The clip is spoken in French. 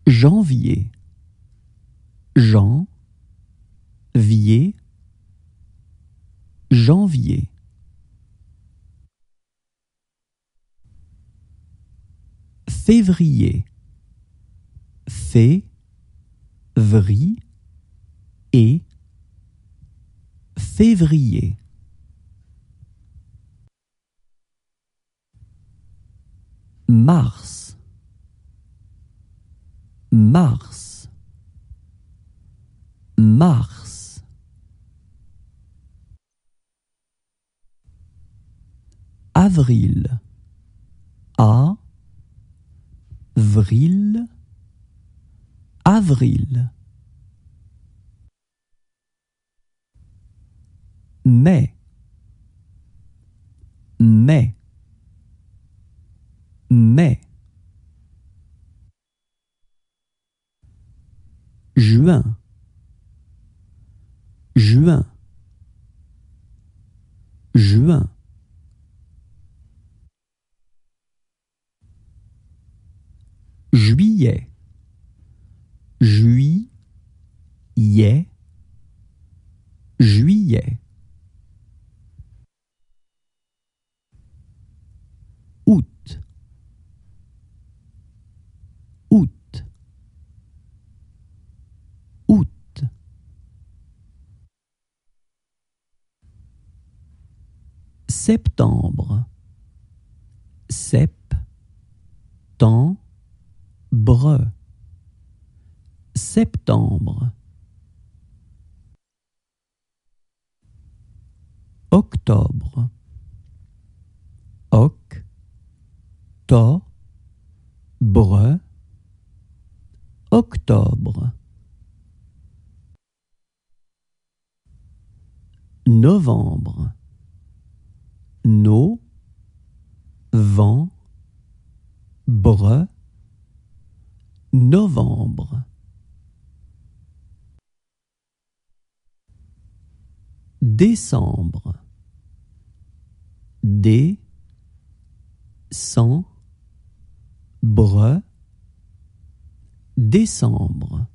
Janvier, janvier, janvier. Février, février, février. Mars, mars, mars. Avril, avril, avril. Mai, mai, mai. Juin, juin, juin. Juillet, juillet, juillet. Août, août, août. Septembre, septembre, septembre. Octobre, octobre, octobre. Novembre, novembre, novembre. Décembre, décembre, décembre.